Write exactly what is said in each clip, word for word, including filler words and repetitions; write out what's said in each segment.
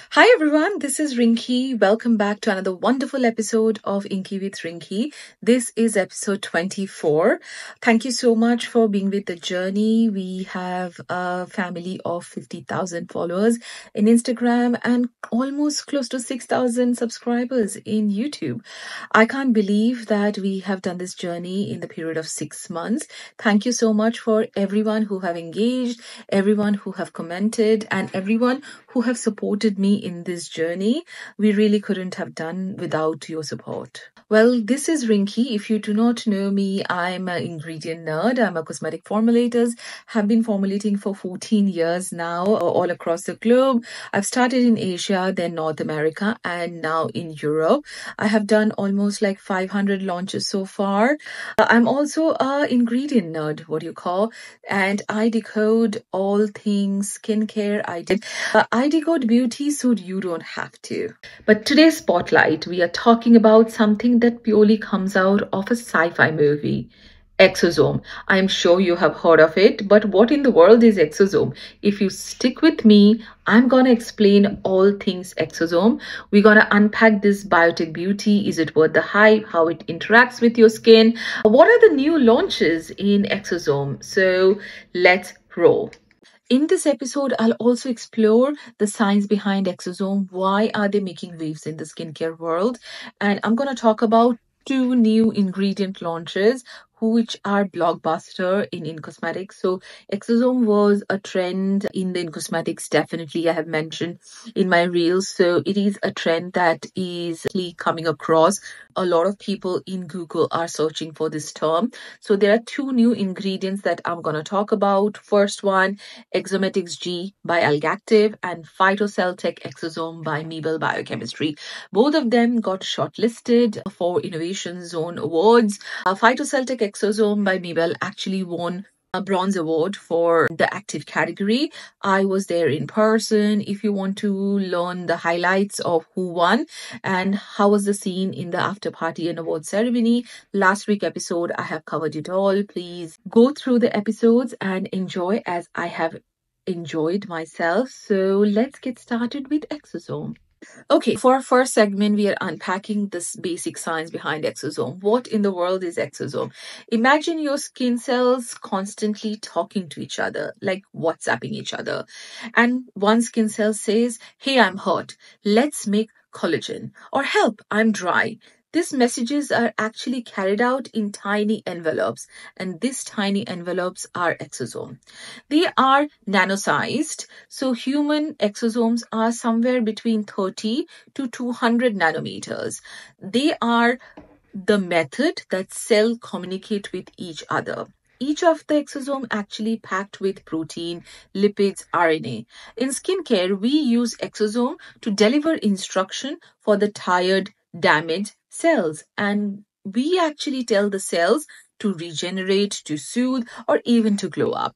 Hi everyone, this is Rinki. Welcome back to another wonderful episode of INKEY with Rinki. This is episode twenty-four. Thank you so much for being with the journey. We have a family of fifty thousand followers in Instagram and almost close to six thousand subscribers in YouTube. I can't believe that we have done this journey in the period of six months. Thank you so much for everyone who have engaged, everyone who have commented, and everyone who have supported me in this journey. We really couldn't have done without your support. Well, this is Rinki. If you do not know me, I'm an ingredient nerd. I'm a cosmetic formulator. Have been formulating for fourteen years now, all across the globe. I've started in Asia, then North America, and now in Europe. I have done almost like five hundred launches so far. Uh, I'm also an ingredient nerd, what do you call, and I decode all things skincare. I did. Uh, I decode beauty so you don't have to. But today's spotlight, we are talking about something that purely comes out of a sci-fi movie. Exosome. I'm sure you have heard of it, but what in the world is exosome? If you stick with me, I'm gonna explain all things exosome. We're gonna unpack this biotech beauty. Is it worth the hype? How it interacts with your skin? What are the new launches in exosome? So let's roll. In this episode, I'll also explore the science behind exosome. Why are they making waves in the skincare world? And I'm going to talk about two new ingredient launches which are blockbuster in in cosmetics. So exosome was a trend in the in cosmetics, definitely I have mentioned in my reels. So it is a trend that is coming across. A lot of people in Google are searching for this term. So there are two new ingredients that I'm going to talk about. First one, Exometics G by ALGAKTIV and PhytoCellTec Exosome by Mibelle Biochemistry. Both of them got shortlisted for Innovation Zone Awards. Uh, PhytoCellTec Exosome by Mibelle actually won a bronze award for the active category. I was there in person. If you want to learn the highlights of who won and how was the scene in the after party and award ceremony, last week episode, I have covered it all. Please go through the episodes and enjoy as I have enjoyed myself. So let's get started with exosome. Okay, for our first segment, we are unpacking this basic science behind exosome. What in the world is exosome? Imagine your skin cells constantly talking to each other, like WhatsApping each other. And one skin cell says, hey, I'm hot. Let's make collagen. Or help, I'm dry. These messages are actually carried out in tiny envelopes, and these tiny envelopes are exosome. They are nano-sized, so human exosomes are somewhere between thirty to two hundred nanometers. They are the method that cells communicate with each other. Each of the exosome actually packed with protein, lipids, R N A. In skincare, we use exosome to deliver instruction for the tired, damaged cells, and we actually tell the cells to regenerate, to soothe, or even to glow up.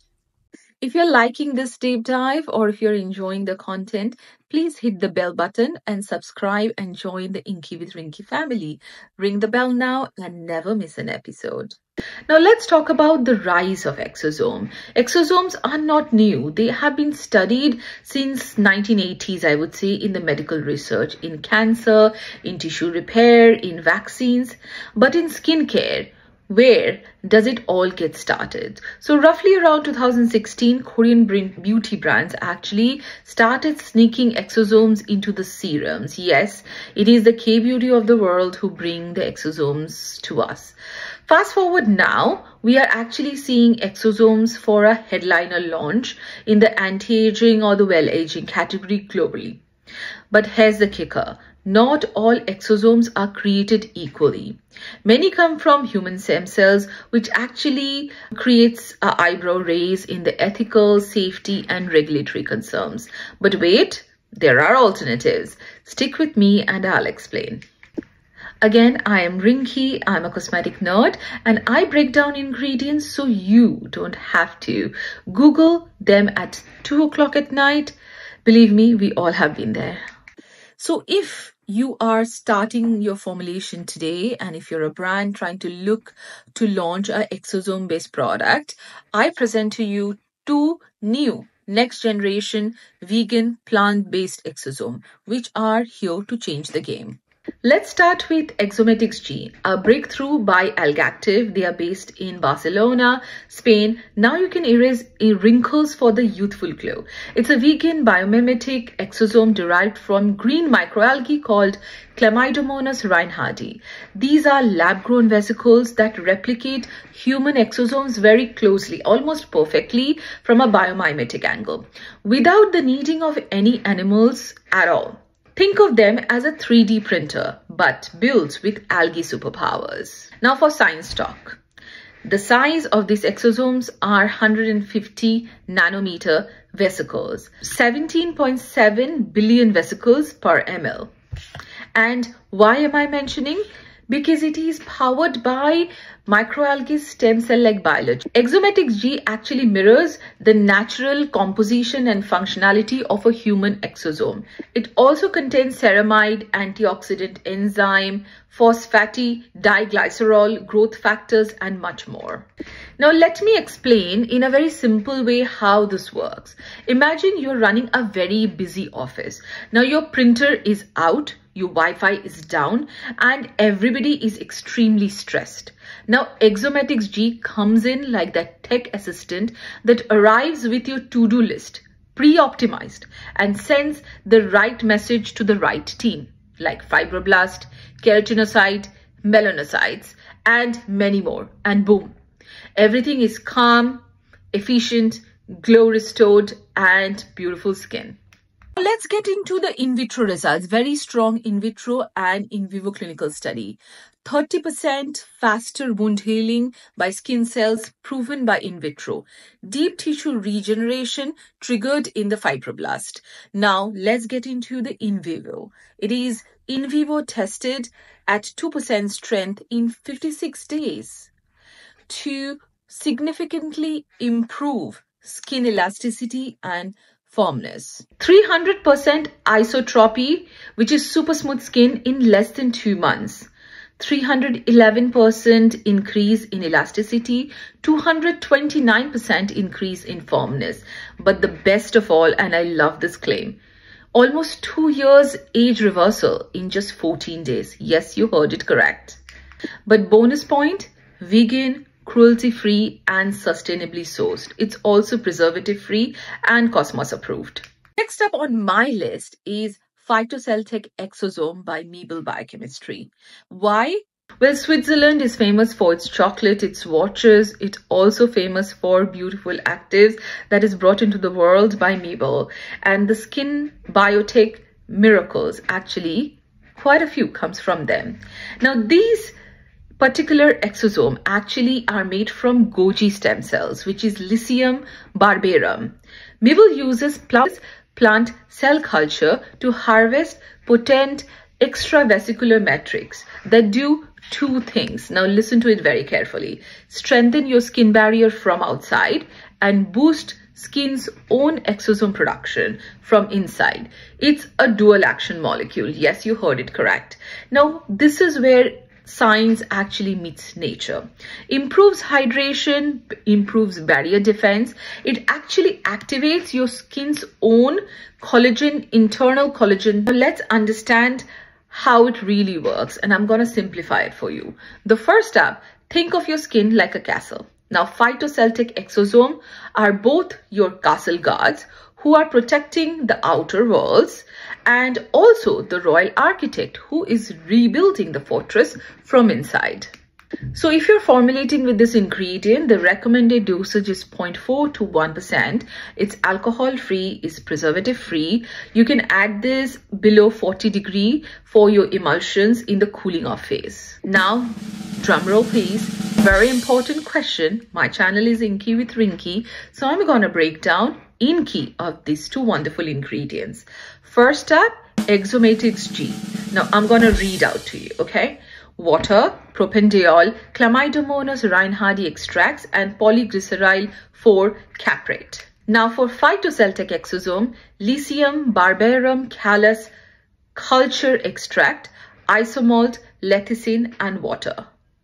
If you're liking this deep dive or if you're enjoying the content, please hit the bell button and subscribe and join the INKEY with Rinki family. Ring the bell now and never miss an episode. Now let's talk about the rise of exosome. Exosomes are not new. They have been studied since nineteen eighties, I would say, in the medical research, in cancer, in tissue repair, in vaccines, but in skincare, where does it all get started? So roughly around two thousand sixteen, Korean beauty brands actually started sneaking exosomes into the serums. Yes, it is the K-beauty of the world who bring the exosomes to us. Fast forward now, we are actually seeing exosomes for a headliner launch in the anti-aging or the well-aging category globally. But here's the kicker. Not all exosomes are created equally. Many come from human stem cells, which actually creates an eyebrow raise in the ethical, safety, and regulatory concerns. But wait, there are alternatives. Stick with me and I'll explain. Again, I am Rinki, I'm a cosmetic nerd, and I break down ingredients so you don't have to. Google them at two o'clock at night. Believe me, we all have been there. So if you are starting your formulation today, and if you're a brand trying to look to launch an exosome-based product, I present to you two new next generation vegan plant-based exosome, which are here to change the game. Let's start with Exometics G, a breakthrough by ALGAKTIV. They are based in Barcelona, Spain. Now you can erase wrinkles for the youthful glow. It's a vegan biomimetic exosome derived from green microalgae called Chlamydomonas reinhardti. These are lab-grown vesicles that replicate human exosomes very closely, almost perfectly from a biomimetic angle, without the needing of any animals at all. Think of them as a three D printer, but built with algae superpowers. Now for science talk. The size of these exosomes are one hundred fifty nanometer vesicles, seventeen point seven billion vesicles per milliliter. And why am I mentioning? Because it is powered by microalgae stem cell-like biology. Exometics G actually mirrors the natural composition and functionality of a human exosome. It also contains ceramide, antioxidant enzyme, phosphatase, diglycerol, growth factors, and much more. Now let me explain in a very simple way how this works. Imagine you're running a very busy office. Now your printer is out, your Wi-Fi is down, and everybody is extremely stressed. Now Exometics G comes in like that tech assistant that arrives with your to-do list, pre-optimized, and sends the right message to the right team, like fibroblast, keratinocyte, melanocytes, and many more. And boom, everything is calm, efficient, glow restored, and beautiful skin. Let's get into the in vitro results. Very strong in vitro and in vivo clinical study. thirty percent faster wound healing by skin cells proven by in vitro. Deep tissue regeneration triggered in the fibroblast. Now let's get into the in vivo. It is in vivo tested at two percent strength in fifty-six days to significantly improve skin elasticity and firmness. three hundred percent isotropy, which is super smooth skin in less than two months. three hundred eleven percent increase in elasticity, two hundred twenty-nine percent increase in firmness. But the best of all, and I love this claim, almost two years age reversal in just fourteen days. Yes, you heard it correct. But bonus point, vegan, cruelty-free, and sustainably sourced. It's also preservative-free and Cosmos approved. Next up on my list is PhytoCellTec Exosome by Mibelle Biochemistry. Why? Well, Switzerland is famous for its chocolate, its watches. It's also famous for beautiful actives that is brought into the world by Mibelle. And the skin biotech miracles, actually, quite a few comes from them. Now, these particular exosome actually are made from Golgi stem cells, which is Lycium barbarum. Mibelle uses plant, plant cell culture to harvest potent extravesicular matrix that do two things. Now listen to it very carefully. Strengthen your skin barrier from outside and boost skin's own exosome production from inside. It's a dual action molecule. Yes, you heard it correct. Now this is where science actually meets nature. Improves hydration, improves barrier defense. It actually activates your skin's own collagen, internal collagen. Now let's understand how it really works, and I'm going to simplify it for you. The first step, think of your skin like a castle. Now PhytoCellTec exosome are both your castle guards who are protecting the outer walls, and also the royal architect who is rebuilding the fortress from inside. So if you're formulating with this ingredient, the recommended dosage is zero point four to one percent. It's alcohol free, it's preservative free. You can add this below forty degree for your emulsions in the cooling off phase. Now, drum roll please. Very important question. My channel is INKEY with Rinki. So I'm going to break down INKEY of these two wonderful ingredients. First up, Exometics G. Now I'm going to read out to you, okay? Water, propanediol, Chlamydomonas reinhardti extracts, and polyglyceryl four caprate. Now for PhytoCellTec exosome, Lycium barbarum callus culture extract, isomalt, lecithin, and water.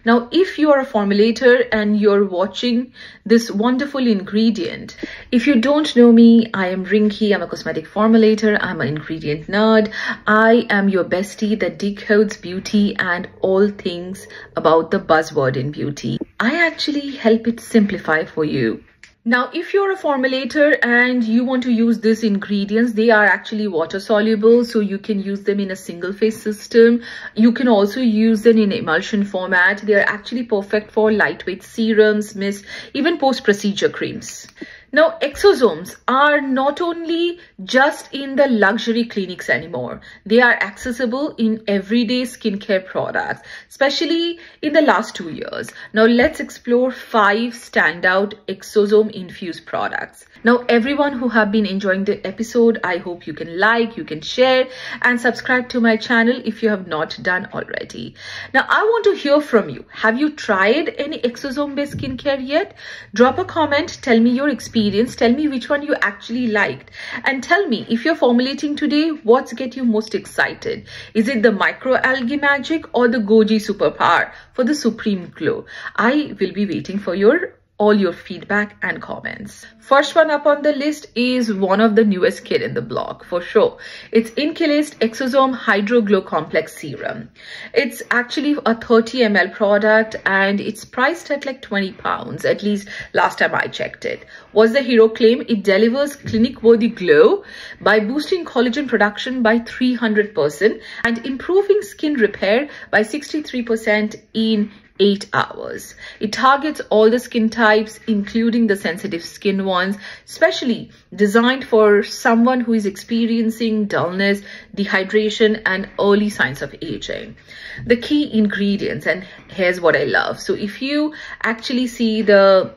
Now, if you are a formulator and you're watching this wonderful ingredient, if you don't know me, I am Rinki. I'm a cosmetic formulator. I'm an ingredient nerd. I am your bestie that decodes beauty and all things about the buzzword in beauty. I actually help it simplify for you. Now, if you're a formulator and you want to use these ingredients, they are actually water soluble, so you can use them in a single phase system. You can also use them in emulsion format. They are actually perfect for lightweight serums, mist, even post-procedure creams. Now, exosomes are not only just in the luxury clinics anymore. They are accessible in everyday skincare products, especially in the last two years. Now, let's explore five standout exosome-infused products. Now, everyone who have been enjoying the episode, I hope you can like, you can share, and subscribe to my channel if you have not done already. Now, I want to hear from you. Have you tried any exosome-based skincare yet? Drop a comment, tell me your experience, tell me which one you actually liked, and tell me if you're formulating today, what's get you most excited? Is it the microalgae magic or the goji superpower for the supreme glow? I will be waiting for your all your feedback and comments. First one up on the list is one of the newest kid in the block for sure. It's INKEY List Exosome Hydro Glow Complex Serum. It's actually a thirty milliliter product and it's priced at like twenty pounds, at least last time I checked it. What's the hero claim? It delivers clinic-worthy glow by boosting collagen production by three hundred percent and improving skin repair by sixty-three percent in eight hours. It targets all the skin types, including the sensitive skin ones, especially designed for someone who is experiencing dullness, dehydration, and early signs of aging. The key ingredients, and here's what I love. So if you actually see the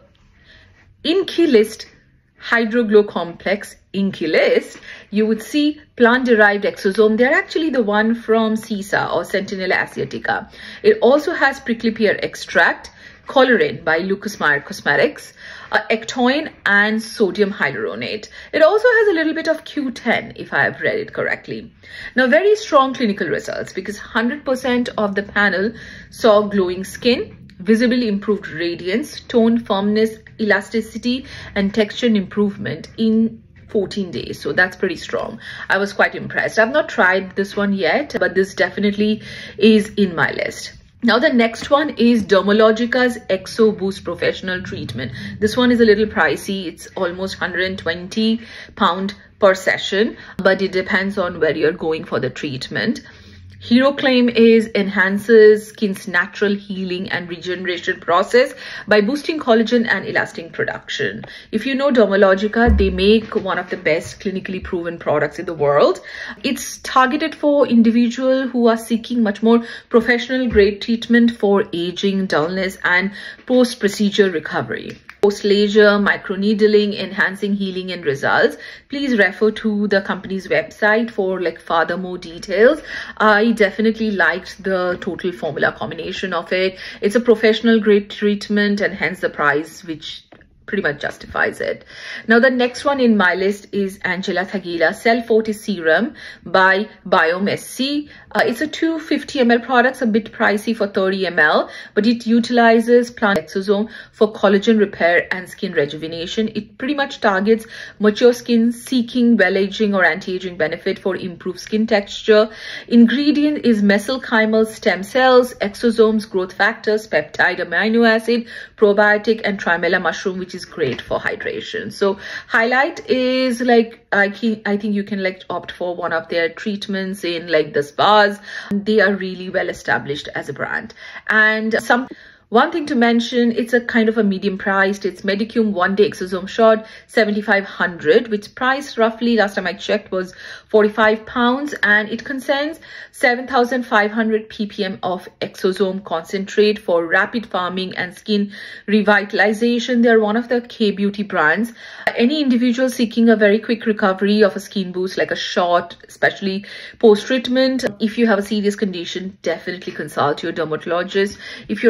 INKEY List Hydro Glow Complex INKEY List, you would see plant-derived exosome. They're actually the one from C I S A or Centinella asiatica. It also has prickly pear extract, colorant by Cosmetics, uh, ectoin, and sodium hyaluronate. It also has a little bit of Q ten, if I have read it correctly. Now, very strong clinical results because one hundred percent of the panel saw glowing skin, visibly improved radiance, tone, firmness, elasticity, and texture improvement in fourteen days. So that's pretty strong. I was quite impressed. I've not tried this one yet, but this definitely is in my list. Now, the next one is Dermalogica's Exo Boost Professional Treatment. This one is a little pricey. It's almost one hundred twenty pounds per session, but it depends on where you're going for the treatment. Hero claim is enhances skin's natural healing and regeneration process by boosting collagen and elastin production. If you know Dermalogica, they make one of the best clinically proven products in the world. It's targeted for individuals who are seeking much more professional grade treatment for aging, dullness, and post-procedure recovery. Post-laser, microneedling, enhancing healing and results. Please refer to the company's website for like further more details. I definitely liked the total formula combination of it. It's a professional grade treatment and hence the price, which pretty much justifies it. Now, the next one in my list is Angela Thagila Cell forty Serum by Biomimetic. Uh, it's a two hundred fifty milliliter product, a bit pricey for thirty milliliters, but it utilizes plant exosome for collagen repair and skin rejuvenation. It pretty much targets mature skin seeking well-aging or anti-aging benefit for improved skin texture. Ingredient is mesenchymal stem cells, exosomes, growth factors, peptide, amino acid, probiotic, and trimella mushroom, which is great for hydration. So highlight is like I can, I think you can like opt for one of their treatments in like the spas. They are really well established as a brand. And some one thing to mention, it's a kind of a medium priced. It's Medicum one day exosome shot seventy-five hundred, which price roughly last time I checked was forty-five pounds, and it contains seven thousand five hundred p p m of exosome concentrate for rapid farming and skin revitalization. They're one of the K beauty brands. Any individual seeking a very quick recovery of a skin boost, like a shot, especially post-treatment. If you have a serious condition, definitely consult your dermatologist. If you're a brand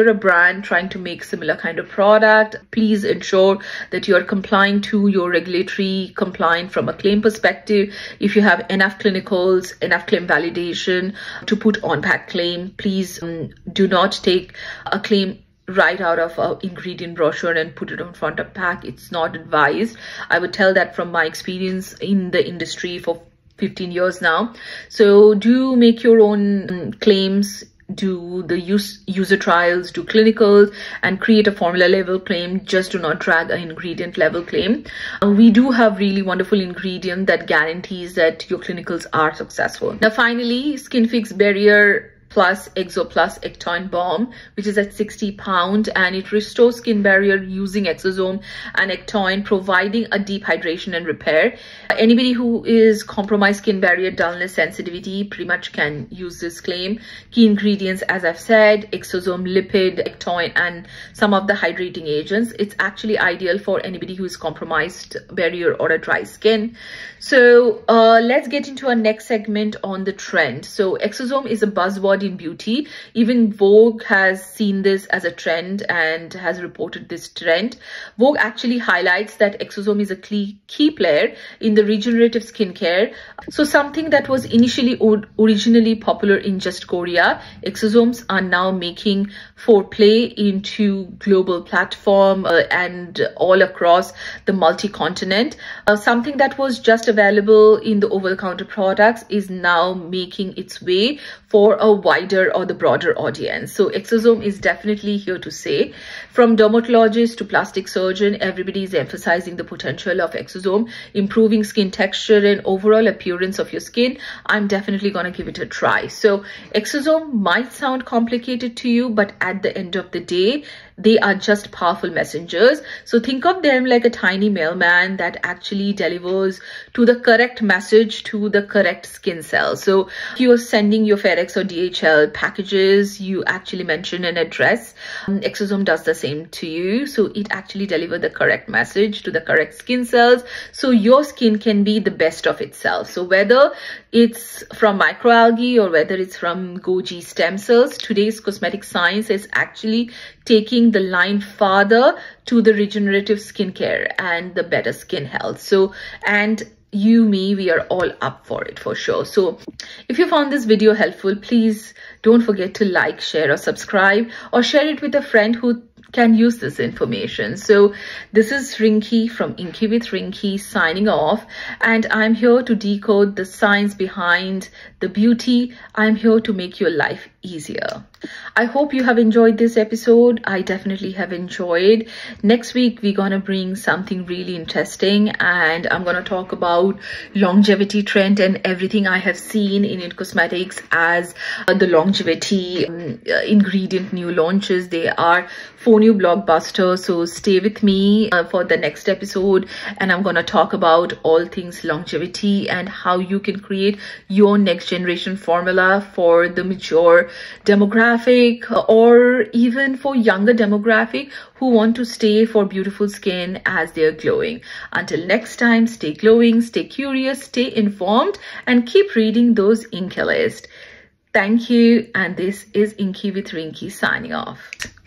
brand trying to make similar kind of product, please ensure that you are complying to your regulatory compliant from a claim perspective. If you have enough clinicals, enough claim validation to put on pack claim, please um, do not take a claim right out of an ingredient brochure and put it on front of pack. It's not advised. I would tell that from my experience in the industry for fifteen years now. So do make your own um, claims, do the use, user trials, do clinicals, and create a formula level claim. Just do not drag an ingredient level claim. Uh, we do have really wonderful ingredient that guarantees that your clinicals are successful. Now finally, Skinfix Barrier Plus Exo Plus Ectoin Balm, which is at sixty pound, and it restores skin barrier using exosome and ectoin, providing a deep hydration and repair. Anybody who is compromised skin barrier, dullness, sensitivity pretty much can use this claim. Key ingredients, as I've said, exosome, lipid, ectoin, and some of the hydrating agents. It's actually ideal for anybody who is compromised barrier or a dry skin. So uh, let's get into our next segment on the trend. So exosome is a buzzword in beauty. Even Vogue has seen this as a trend and has reported this trend. Vogue actually highlights that exosome is a key, key player in the regenerative skincare. So something that was initially or originally popular in just Korea, exosomes are now making foreplay into global platform uh, and all across the multi-continent. Uh, something that was just available in the over-the-counter products is now making its way for a wider or the broader audience. So exosome is definitely here to stay. From dermatologist to plastic surgeon, everybody is emphasizing the potential of exosome, improving skin texture and overall appearance of your skin. I'm definitely going to give it a try. So exosome might sound complicated to you, but at the end of the day, they are just powerful messengers. So think of them like a tiny mailman that actually delivers to the correct message to the correct skin cell. So if you are sending your FedEx or D H L packages, you actually mention an address. Um, exosome does the same to you. So it actually delivers the correct message to the correct skin cells, so your skin can be the best of itself. So whether it's from microalgae or whether it's from Goji stem cells, today's cosmetic science is actually taking the line farther to the regenerative skincare and the better skin health. So, and you, me, we are all up for it for sure. So if you found this video helpful, please don't forget to like, share, or subscribe, or share it with a friend who can use this information. So this is Rinki from INKEY with Rinki signing off, and I'm here to decode the science behind the beauty. I'm here to make your life easier. I hope you have enjoyed this episode. I definitely have enjoyed. Next week, we're going to bring something really interesting, and I'm going to talk about longevity trend and everything I have seen in INKEY Cosmetics as uh, the longevity um, uh, ingredient new launches. They are four new blockbusters. So stay with me uh, for the next episode, and I'm going to talk about all things longevity and how you can create your next generation formula for the mature demographic, or even for younger demographic who want to stay for beautiful skin as they're glowing. Until next time, stay glowing, stay curious, stay informed, and keep reading those INKEY List. Thank you, and this is INKEY with Rinki signing off.